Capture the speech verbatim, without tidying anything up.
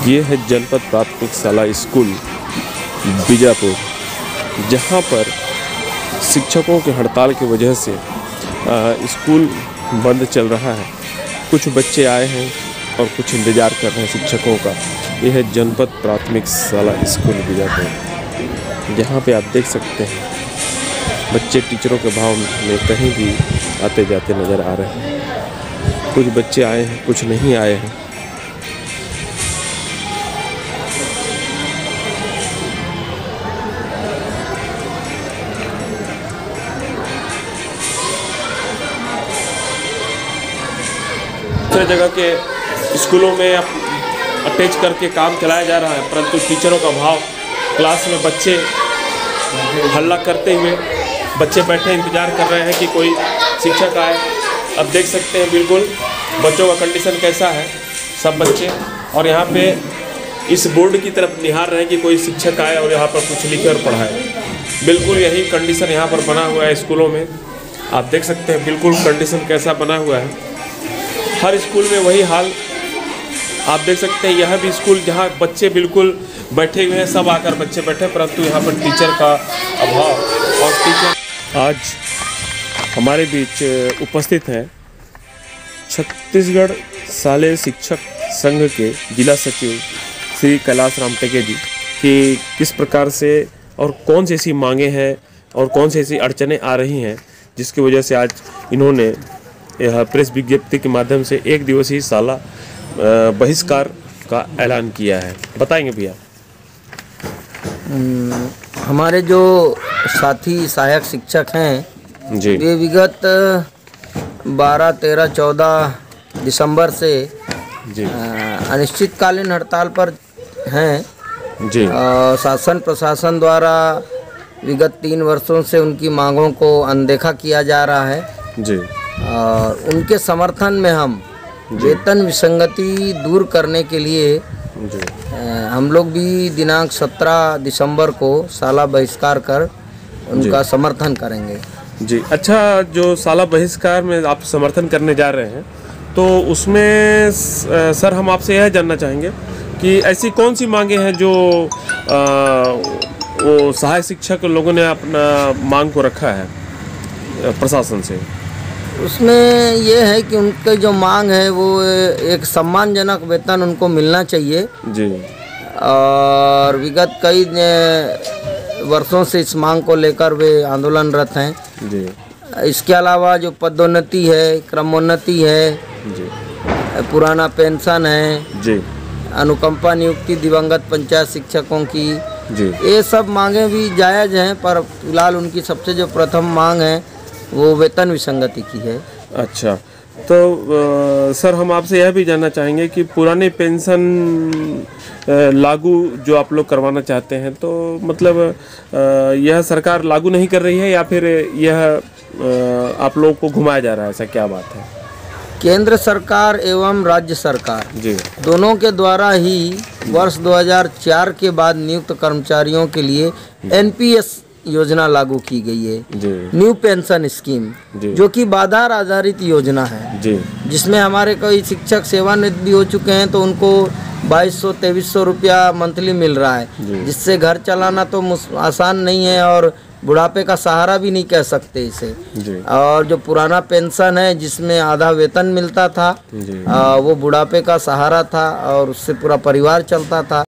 ये है जनपद प्राथमिक शाला स्कूल बीजापुर, जहाँ पर शिक्षकों की हड़ताल की वजह से स्कूल बंद चल रहा है। कुछ बच्चे आए हैं और कुछ इंतज़ार कर रहे हैं शिक्षकों का। यह है जनपद प्राथमिक शाला स्कूल बीजापुर, जहाँ पे आप देख सकते हैं बच्चे टीचरों के भाव में कहीं भी आते जाते नज़र आ रहे हैं। कुछ बच्चे आए हैं, कुछ नहीं आए हैं। दूसरे जगह के स्कूलों में अटैच करके काम चलाया जा रहा है, परंतु टीचरों का भाव, क्लास में बच्चे हल्ला करते हुए बच्चे बैठे इंतज़ार कर रहे हैं कि कोई शिक्षक आए। अब देख सकते हैं बिल्कुल बच्चों का कंडीशन कैसा है, सब बच्चे, और यहाँ पे इस बोर्ड की तरफ निहार रहे हैं कि कोई शिक्षक आए और यहाँ पर कुछ लिखे और पढ़ाए। बिल्कुल यही कंडीशन यहाँ पर बना हुआ है स्कूलों में। आप देख सकते हैं बिल्कुल कंडीशन कैसा बना हुआ है। हर स्कूल में वही हाल आप देख सकते हैं। यह भी स्कूल जहाँ बच्चे बिल्कुल बैठे हुए हैं, सब आकर बच्चे बैठे, परंतु यहाँ पर टीचर का अभाव। और टीचर आज हमारे बीच उपस्थित हैं छत्तीसगढ़ शालेय शिक्षक संघ के जिला सचिव श्री कैलाश राम टेके जी, कि किस प्रकार से और कौन सी ऐसी मांगे हैं और कौन सी ऐसी अड़चनें आ रही हैं जिसकी वजह से आज इन्होंने यह प्रेस विज्ञप्ति के माध्यम से एक दिवसीय शाला बहिष्कार का ऐलान किया है। बताएंगे भैया। हमारे जो साथी सहायक शिक्षक हैं जी, वे विगत बारह, तेरह, चौदह दिसंबर से जी अनिश्चितकालीन हड़ताल पर हैं जी। आ, शासन प्रशासन द्वारा विगत तीन वर्षों से उनकी मांगों को अनदेखा किया जा रहा है जी। और उनके समर्थन में हम वेतन विसंगति दूर करने के लिए जी हम लोग भी दिनांक सत्रह दिसंबर को शाला बहिष्कार कर उनका समर्थन करेंगे जी। अच्छा, जो शाला बहिष्कार में आप समर्थन करने जा रहे हैं, तो उसमें सर हम आपसे यह जानना चाहेंगे कि ऐसी कौन सी मांगे हैं जो आ, वो सहायक शिक्षक लोगों ने अपना मांग को रखा है प्रशासन से। उसमें ये है कि उनके जो मांग है वो एक सम्मानजनक वेतन उनको मिलना चाहिए जी। और विगत कई वर्षों से इस मांग को लेकर वे आंदोलनरत हैं जी। इसके अलावा जो पदोन्नति है, क्रमोन्नति है जी, पुराना पेंशन है जी, अनुकंपा नियुक्ति दिवंगत पंचायत शिक्षकों की जी, ये सब मांगे भी जायज़ हैं, पर फिलहाल उनकी सबसे जो प्रथम मांग है वो वेतन विसंगति की है। अच्छा, तो आ, सर हम आपसे यह भी जानना चाहेंगे कि पुराने पेंशन लागू जो आप लोग करवाना चाहते हैं, तो मतलब आ, यह सरकार लागू नहीं कर रही है या फिर यह आ, आप लोगों को घुमाया जा रहा है, ऐसा क्या बात है? केंद्र सरकार एवं राज्य सरकार जी दोनों के द्वारा ही वर्ष दो हज़ार चार के बाद नियुक्त कर्मचारियों के लिए एन पी एस योजना लागू की गई है, न्यू पेंशन स्कीम, जो कि बाधार आधारित योजना है जी, जिसमें हमारे कई शिक्षक सेवानिवृत्त भी हो चुके हैं, तो उनको बाईस सौ तेईस सौ रुपया मंथली मिल रहा है, जिससे घर चलाना तो आसान नहीं है और बुढ़ापे का सहारा भी नहीं कह सकते इसे जी। और जो पुराना पेंशन है जिसमें आधा वेतन मिलता था, आ, वो बुढ़ापे का सहारा था और उससे पूरा परिवार चलता था।